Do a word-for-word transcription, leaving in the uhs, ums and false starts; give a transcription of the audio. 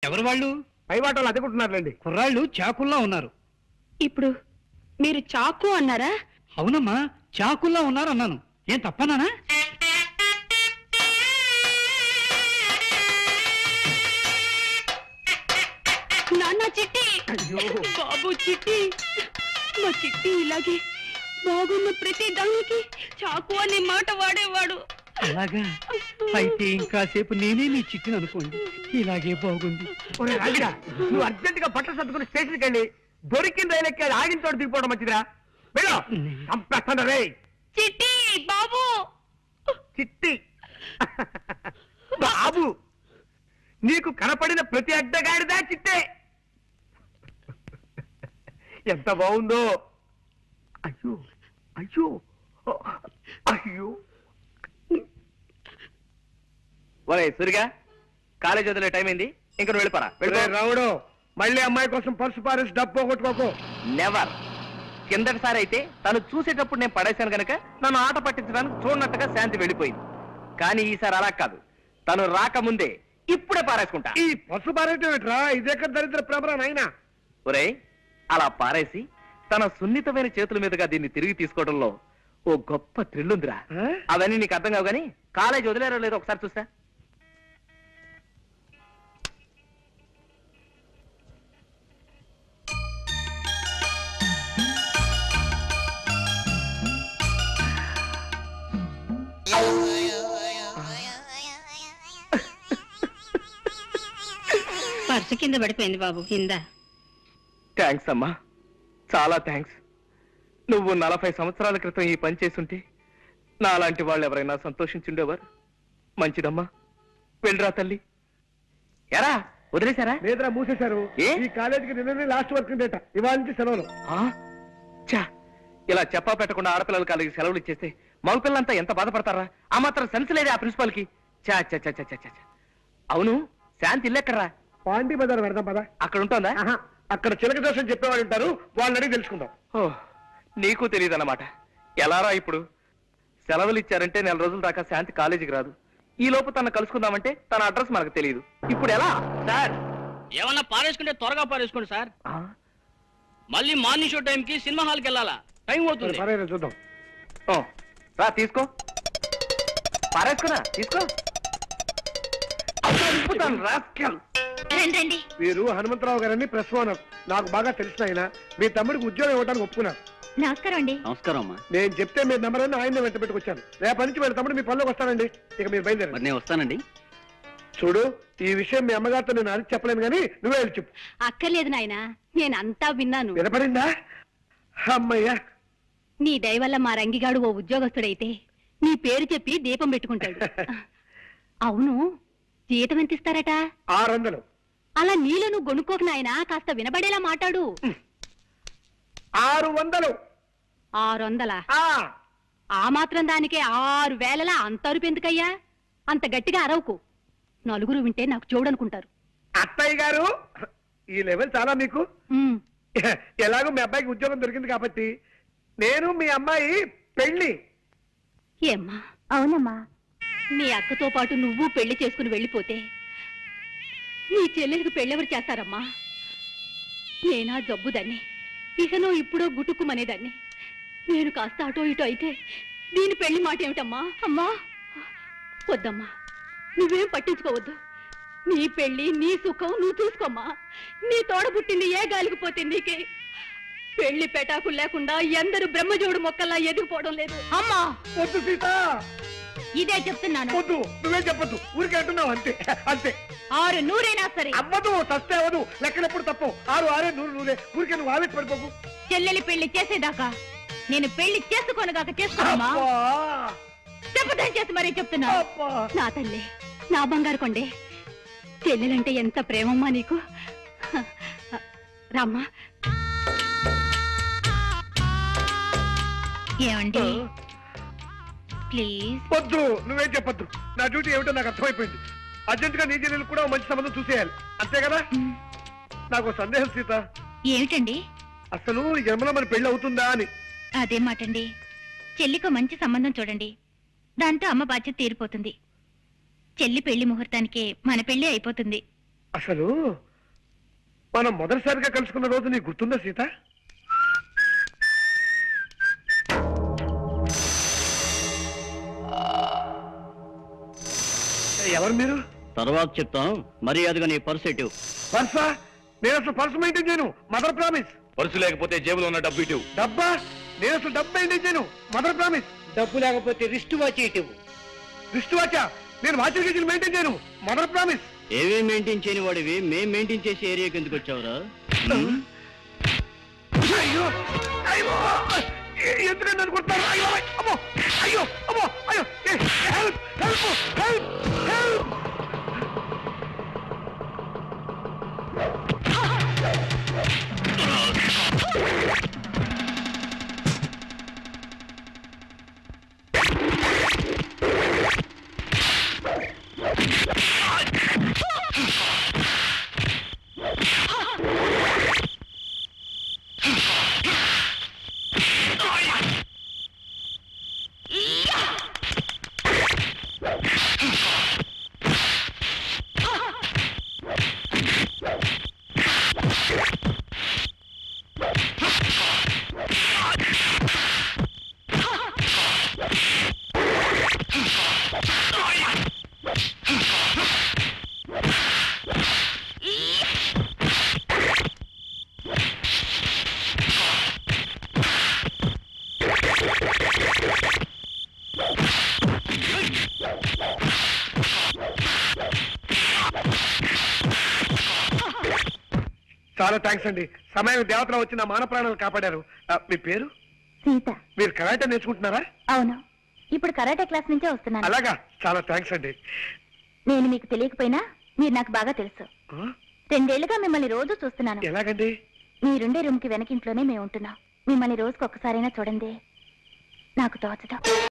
ఎవరు వాళ్ళు? పై వాటలు అదుకుంటున్నారులేండి. కుర్రాళ్ళు చాకుల్లా ఉన్నారు. ఇప్పుడు మీరు చాకు అన్నారా? అవునమ్మా, చాకుల్లా ఉన్నారు అన్నాను. ఏం తప్పనానా? నాన్న చిట్టి, బాబు చిట్టి, మా చిట్టి ఇలాగే బాగున్న ప్రతి దానికి చాకు అనే మాట వాడేవాడు. అలాగా? అయితే ఇంకాసేపు నేనే నీ చిట్టును అనుకోండి. ఇలాగే బాగుంది. నువ్వు అర్జెంట్ గా బట్టలు సర్దుకుని స్టేషన్కి వెళ్ళి దొరికిన రైలు ఎక్కి ఆగిన చోటు దిగిపోవడం మంచిదిరా. చిట్టి బాబు, చిట్టి బాబు, నీకు కనపడిన ప్రతి అడ్డగాడిదా చిట్టే. ఎంత బాగుందో. అయ్యో అయ్యో అయ్యో. ఒరే సూరిగా, కాలేజ్ వదిలే టైం అయింది, ఇంకా నువ్వు వెళ్ళిపోరా. రావుడు, మళ్ళీ అమ్మాయి కోసం పర్సు పారేసి డబ్బు పోగొట్టుకోకు. నెవర్. కిందటిసారి అయితే తను చూసేటప్పుడు నేను పడేశాను కనుక నన్ను ఆట పట్టించడానికి చూడనట్టుగా శాంతి వెళ్ళిపోయింది. కానీ ఈసారి అలా కాదు, తను రాకముందే ఇప్పుడే పారేసుకుంటా. ఈ పర్సు పారేటరా ఇదేక దరిద్ర ప్రభరా నాయనా. ఒరే, అలా పారేసి తన సున్నితమైన చేతుల మీదుగా దీన్ని తిరిగి తీసుకోవడంలో ఓ గొప్ప థ్రిల్ ఉందిరా. అవన్నీ నీకు అర్థం కావు, కానీ కాలేజ్ వదిలేరో లేదో ఒకసారి చూస్తా. పర్సు కింద పడిపోయింది బాబు, కింద. థ్యాంక్స్ అమ్మా, చాలా థ్యాంక్స్. నువ్వు నలభై సంవత్సరాల క్రితం ఈ పని చేసుంటే నాలాంటి వాళ్ళు ఎవరైనా సంతోషించుండేవారు. మంచిదమ్మా, వెళ్ళరా తల్లి. ఎరా వదిలేశారా? లేదురా, మూసేశారు. ఈ కాలేజీకి నిన్ననే లాస్ట్ వర్క్ డేట, ఇవాళ నుంచి సెలవులు. చా, ఇలా చెప్పా పెట్టకుండా ఆడపిల్లల కాలేజీ సెలవులు ఇచ్చేస్తే మగపిల్లలంతా ఎంత బాధపడతారా? ఆ మాత్రం సెన్స్ లేదే ఆ ప్రిన్సిపాల్ కి. చా చా చా చా చా. అవును, శాంతి ఇల్లెక్కడరా? పాండి బజార్ పెడదాం పదా. అక్కడ ఉంటుందా? అక్కడ చిలక దోషం చెప్పేవాళ్ళు ఉంటారు, వాళ్ళని అడిగి తెలుసుకుందాం. ఓ, నీకు తెలియదు అన్నమాట. ఎలారా ఇప్పుడు? సెలవులు ఇచ్చారంటే నెల రోజుల దాకా శాంతి కాలేజీకి రాదు. ఈ లోపు తను కలుసుకుందామంటే తన అడ్రస్ మనకు తెలియదు. ఇప్పుడు ఎలా సార్? ఏమన్నా పారేసుకుంటే త్వరగా పారేసుకోండి సార్. మళ్ళీ మార్నింగ్ షో టైం కి సినిమా హాల్కి వెళ్ళాలా, టైం అవుతుంది. చూద్దాం. రా, తీసుకో. పారేసుకున్నా, తీసుకో. మీరు హనుమంతరావు గారని ప్రెస్ ఓనర్, నాకు బాగా తెలిసిన ఆయన. మీ తమ్ముడికి ఉద్యోగం ఇవ్వడానికి ఒప్పుకున్నారు. నమస్కారం అండి. నమస్కారం అమ్మా. నేను చెప్తే మీ నెంబర్ అని ఆయన వెంట పెట్టుకొచ్చాను. రేపటి నుంచి వీళ్ళ తమ్ముడు మీ పనిలోకి వస్తానండి. ఇక మీరు బయలుదేరండి. నేను వస్తానండి. చూడు, ఈ విషయం మీ అమ్మగారితో నేను అది చెప్పలేను, కానీ నువ్వే వెళ్ళి చెప్పు. అక్కర్లేదు నాయనా, నేను అంతా విన్నాను. వినపడిందా? అమ్మయ్యా, నీ దయ వల్ల మా రంగిగాడు ఓ ఉద్యోగస్తుడైతే నీ పేరు చెప్పి దీపం పెట్టుకుంటాడు. అవును, జీతం ఎంత ఇస్తారట? ఆరు వందలు. అలా నీలో నువ్వు గొనుక్కోకు నాయనా, కాస్త వినబడేలా మాట్లాడు. ఆరు వందలు. ఆరు వందలా? ఆ మాత్రం దానికే ఆరు వేలలా అంత అరుపు ఎందుకయ్యా? అంత గట్టిగా అరవకు, నలుగురు వింటే నాకు చూడనుకుంటారు. అత్తయ్య గారు, ఈ లెవెల్ చాలా మీకు. ఎలాగో మీ అబ్బాయికి ఉద్యోగం దొరికింది కాబట్టి నేను మీ అమ్మాయి పెళ్లి. ఏమ్మా? అవునమ్మా. నీ అక్కతో పాటు నువ్వు పెళ్లి చేసుకుని వెళ్ళిపోతే నీ చెల్లెలకు పెళ్ళెవరు చేస్తారమ్మా? నేనా జబ్బుదాన్ని, ఇకనో ఇప్పుడో గుటుక్కుమనేదాన్ని. నేను కాస్త అటో ఇటో అయితే దీని పెళ్లి మాట ఏమిటమ్మా? అమ్మా వద్దమ్మా, నువ్వేం పట్టించుకోవద్దు. నీ పెళ్లి నీ సుఖం నువ్వు చూసుకోమ్మా. నీ తోడ పుట్టింది ఏ గాలికి పోతుంది నీకే. పెళ్లి పెటాకులు లేకుండా ఎందరు బ్రహ్మజోడు మొక్కల్లా ఎదిగిపోవడం లేదు. అమ్మా వద్దు సీత, ఇదే చెప్తున్నాను. వద్దు, నువ్వే చెప్పద్దు, ఊరికే అంటున్నావు అంతే. అంతే. ఆరు నూరైనా సరే అవ్వదు, తస్తే అవ్వదు. లెక్కలెప్పుడు తప్పు. ఆరు ఆరే నూరు నూరే. ఊరికే నువ్వు ఆవేశ పడిపోకు. చెల్లెలి పెళ్లి చేసేదాకా నేను పెళ్లి చేసుకోనగాక చేసుకోమా? చెప్పదని చేసి మరీ చెప్తున్నా. నా తల్లి, నా బంగారు కొండే, చెల్లెలంటే ఎంత ప్రేమమ్మా నీకు. రామ్మా. ఏమండి ప్లీజ్? వద్దు, నువ్వేం చెప్పొద్దు. నా డ్యూటీ ఏమిటో నాకు అర్థమైపోయింది. అర్జెంట్ గా నీ చెల్లెలు కూడా మంచి సంబంధం చూసేయాలి, అంతే కదా? నాకు సందేహం సీత. ఏమిటండి? అసలు జన్మలో మన పెళ్లి అవుతుందా అని. అదే మాటండి. చెల్లికి మంచి సంబంధం చూడండి, దాంతో అమ్మ బాధ్యత తీరిపోతుంది. చెల్లి పెళ్లి ముహూర్తానికే మన పెళ్లి అయిపోతుంది. అసలు మనం మొదటిసారిగా కలుసుకున్న రోజు నీకు గుర్తుందా సీత? ఎవరు మీరు? తర్వాత చెప్తాం, మర్యాదగా నీ పర్స్ ఎటు. పర్సా? నేను అసలు పర్సు మెయింటైన్ చేయను, మదర్ ప్రామిస్. పర్సు లేకపోతే జేబులో ఉన్న డబ్బు ఇటు. డబ్బా? నేను అసలు డబ్బు మెయింటైన్ చేయను, మదర్ ప్రామిస్. డబ్బు లేకపోతే రిస్ట్ వాచ్ ఇటు. రిస్ట్ వాచా? నేను వాచ్ గేజీలు మెయింటైన్ చేయను, మదర్ ప్రామిస్. ఏవే మెయింటైన్ చేయని వాడివి మేము మెయింటైన్ చేసే ఏరియాకి ఎందుకు వచ్చావురా? అయ్యో అయ్యో ఎందుకంటే అనుకుంటున్నారు? అయ్యో అమ్మో అయ్యో అమ్మో అయ్యో హెల్ప్ హెల్ప్ హెల్ప్ హెల్ప్. చాలా థ్యాంక్స్ అండి. సమయం దేవతలో వచ్చి నా మాన ప్రాణాలు కాపాడారు. మీ పేరు? సీత. మీరు కరాటే నేర్చుకుంటున్నారా? అవును, ఇప్పుడు కరాటే క్లాస్ నుంచే వస్తున్నాను. అలాగా, చాలా థ్యాంక్స్ అండి. నేను మీకు తెలియకపోయినా మీరు నాకు బాగా తెలుసు. రెండేళ్లుగా మిమ్మల్ని రోజు చూస్తున్నాను. ఎలాగండి? మీరుండే రూమ్ కి వెనకింట్లోనే మేము ఉంటున్నాం. మిమ్మల్ని రోజుకు ఒక్కసారైనా చూడండి, నాకు తోచదు.